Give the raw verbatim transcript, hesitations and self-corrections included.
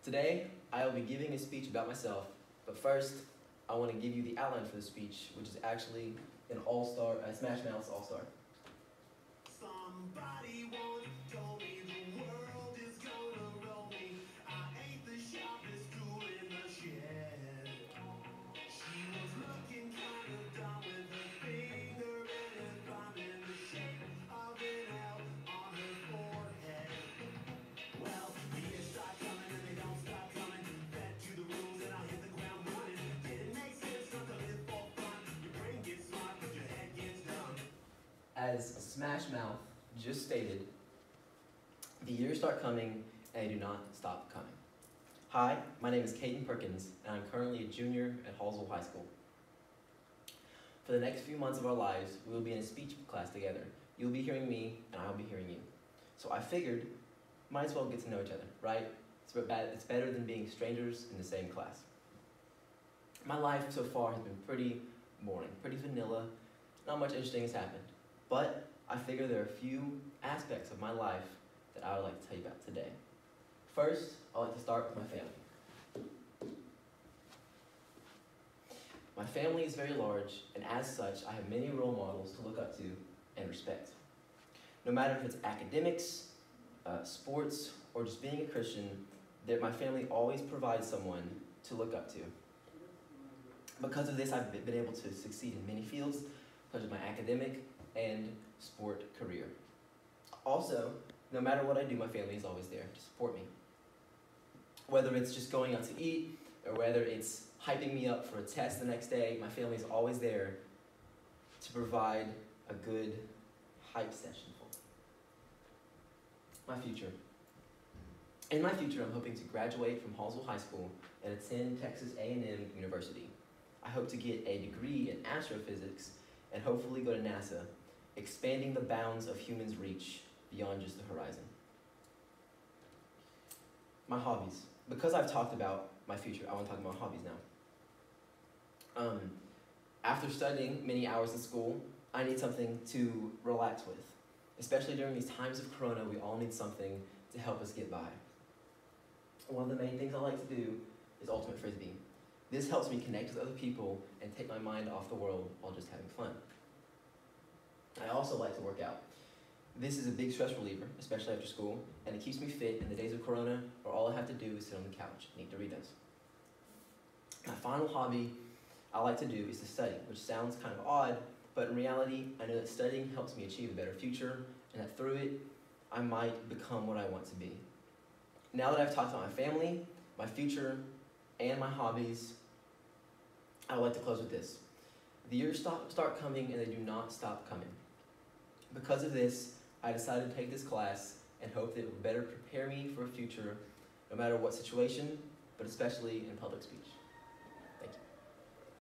Today, I will be giving a speech about myself, but first, I want to give you the outline for the speech, which is actually an all-star, a Smash Mouth's all-star. Somebody once told me the world is gonna roll me. I ain't the sharpest tool in the shed. She was looking kind of dumb with her finger and her thumb in the shape of an L on her forehead. Well, the years start coming and they don't stop coming. Bet you the rules and I'll hit the ground running. Didn't make sense not to live for fun. Your brain gets smart but your head gets dumb. As Smash Mouth just stated, the years start coming and they do not stop coming. Hi, my name is Caden Perkins, and I'm currently a junior at Hallsville High School. For the next few months of our lives, we will be in a speech class together. You'll be hearing me, and I'll be hearing you. So I figured, might as well get to know each other, right? It's better than being strangers in the same class. My life so far has been pretty boring, pretty vanilla. Not much interesting has happened. But I figure there are a few aspects of my life that I would like to tell you about today. First, I'd like to start with my family. My family is very large, and as such, I have many role models to look up to and respect. No matter if it's academics, uh, sports, or just being a Christian, that my family always provides someone to look up to. Because of this, I've been able to succeed in many fields, such as my academic and sport career. Also, no matter what I do, my family is always there to support me. Whether it's just going out to eat, or whether it's hyping me up for a test the next day, my family is always there to provide a good hype session for me. My future. In my future, I'm hoping to graduate from Hallsville High School and attend Texas A and M University. I hope to get a degree in astrophysics and hopefully go to NASA, expanding the bounds of humans' reach beyond just the horizon. My hobbies. Because I've talked about my future, I want to talk about hobbies now. Um, after studying many hours in school, I need something to relax with. Especially during these times of Corona, we all need something to help us get by. One of the main things I like to do is ultimate frisbee. This helps me connect with other people and take my mind off the world while just having fun. I also like to work out. This is a big stress reliever, especially after school, and it keeps me fit in the days of Corona where all I have to do is sit on the couch and eat Doritos. My final hobby I like to do is to study, which sounds kind of odd, but in reality, I know that studying helps me achieve a better future, and that through it, I might become what I want to be. Now that I've talked about my family, my future, and my hobbies, I would like to close with this. The years stop, start coming and they do not stop coming. Because of this, I decided to take this class and hope that it will better prepare me for a future, no matter what situation, but especially in public speech.